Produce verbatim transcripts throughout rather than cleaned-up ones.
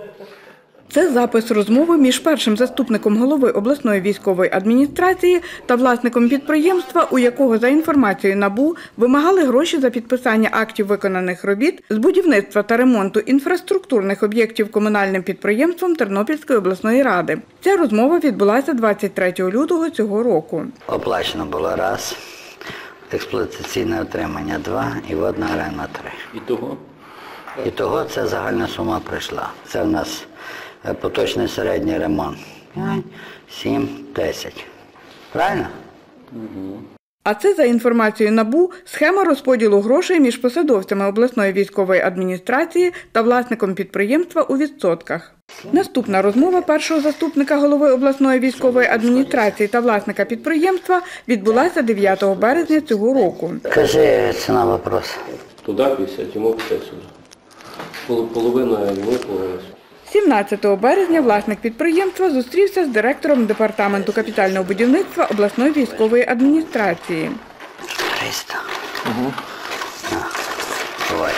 Це запис розмови між першим заступником голови обласної військової адміністрації та власником підприємства, у якого, за інформацією НАБУ, вимагали гроші за підписання актів виконаних робіт з будівництва та ремонту інфраструктурних об'єктів комунальним підприємством Тернопільської обласної ради. Ця розмова відбулася двадцять третього лютого цього року. Оплачено було раз, експлуатаційне утримання два і водна оренда три. І того? І того це загальна сума прийшла. Це в нас поточний середній ремонт. сім десять. Правильно? Угу. А це, за інформацією НАБУ, схема розподілу грошей між посадовцями обласної військової адміністрації та власником підприємства у відсотках. Наступна розмова першого заступника голови обласної військової адміністрації та власника підприємства відбулася дев'ятого березня цього року. Кажи, ціна вопрос. Туди п'ятдесят, йому п'ятдесят сюди. Половина йому, половина. сімнадцятого березня власник підприємства зустрівся з директором департаменту капітального будівництва обласної військової адміністрації. триста. Угу. Давай.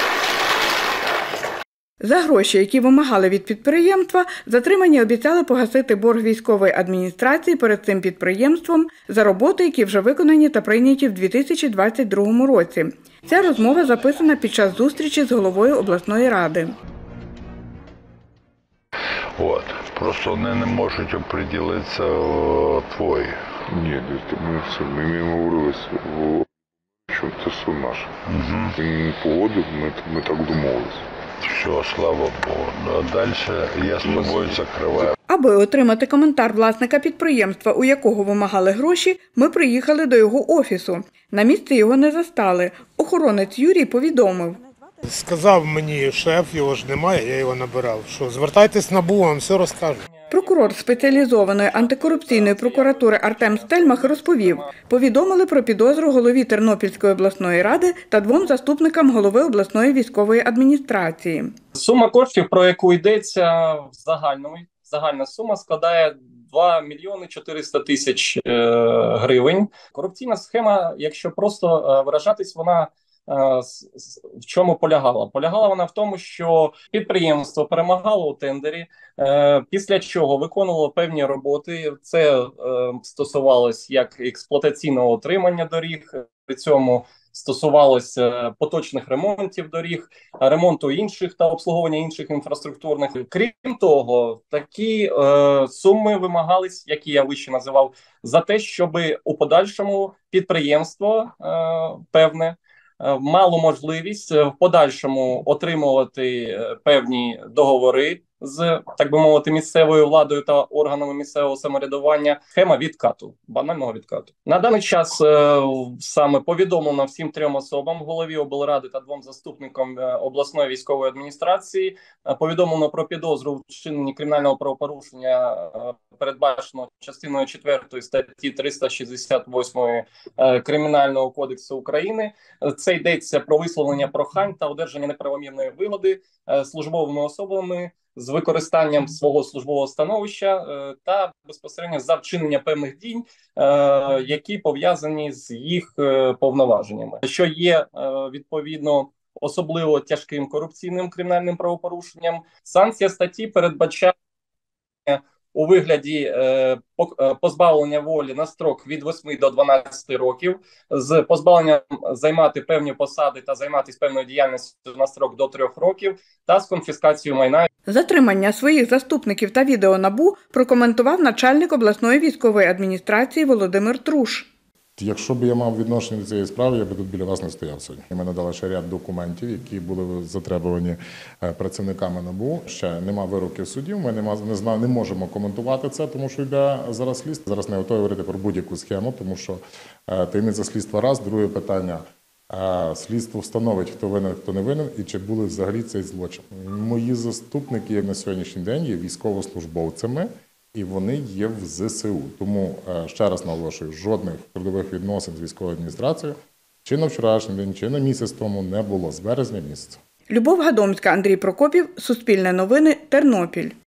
За гроші, які вимагали від підприємства, затримані обіцяли погасити борг військової адміністрації перед цим підприємством за роботи, які вже виконані та прийняті в дві тисячі двадцять другому році. Ця розмова записана під час зустрічі з головою обласної ради. От. Просто вони не можуть оприділитися о, твої. Ні, ми, все, ми, ми говорили, що це все наше. Угу. Він погодив, ми, ми так домовилися. Все, слава Богу. Ну, а далі я з тобою закриваю. Аби отримати коментар власника підприємства, у якого вимагали гроші, ми приїхали до його офісу. На місці його не застали. Охоронець Юрій повідомив. Сказав мені шеф, його ж немає, я його набирав, що звертайтесь на НАБУ, вам все розкажуть. Прокурор спеціалізованої антикорупційної прокуратури Артем Стельмах розповів, повідомили про підозру голові Тернопільської обласної ради та двом заступникам голови обласної військової адміністрації. Сума коштів, про яку йдеться в загальному, загальна сума складає два мільйони чотириста тисяч гривень. Корупційна схема, якщо просто виражатись, вона в чому полягала? Полягала вона в тому, що підприємство перемагало у тендері, після чого виконувало певні роботи. Це стосувалось як експлуатаційного утримання доріг, при цьому стосувалося поточних ремонтів доріг, ремонту інших та обслуговування інших інфраструктурних. Крім того, такі е, суми вимагались, які я вище називав, за те, щоб у подальшому підприємство е, певне мало можливість в подальшому отримувати певні договори з, так би мовити, місцевою владою та органами місцевого самоврядування. Схема відкату, банального відкату. На даний час е, саме повідомлено всім трьом особам, голові облради та двом заступникам обласної військової адміністрації, е, повідомлено про підозру в вчиненні кримінального правопорушення, е, передбачено частиною четвертої статті триста шістдесят восьмої е, Кримінального кодексу України. Це йдеться про висловлення прохань та одержання неправомірної вигоди е, службовими особами з використанням свого службового становища е, та безпосередньо за вчинення певних дій, е, які пов'язані з їх е, повноваженнями, що є е, відповідно особливо тяжким корупційним кримінальним правопорушенням. Санкція статті передбачає у вигляді е, позбавлення волі на строк від восьми до дванадцяти років, з позбавленням займати певні посади та займатися певною діяльністю на строк до трьох років та з конфіскацією майна. Затримання своїх заступників та відео НАБУ прокоментував начальник обласної військової адміністрації Володимир Труш. Якщо б я мав відношення до цієї справи, я б тут біля вас не стояв сьогодні. Ми надали ще ряд документів, які були затребувані працівниками НАБУ. Ще нема вироків судів, ми нема, не, зна, не можемо коментувати це, тому що йде зараз слідство. Зараз не готові говорити про будь-яку схему, тому що таємниця слідства раз, друге питання. Слідство встановить, хто винен, хто не винен і чи були взагалі цей злочин. Мої заступники на сьогоднішній день є військовослужбовцями, і вони є в ЗСУ. Тому, ще раз наголошую, жодних трудових відносин з військовою адміністрацією чи на вчорашній день, чи на місяць тому не було, з березня місяця. Любов Гадомська, Андрій Прокопів, Суспільне новини, Тернопіль.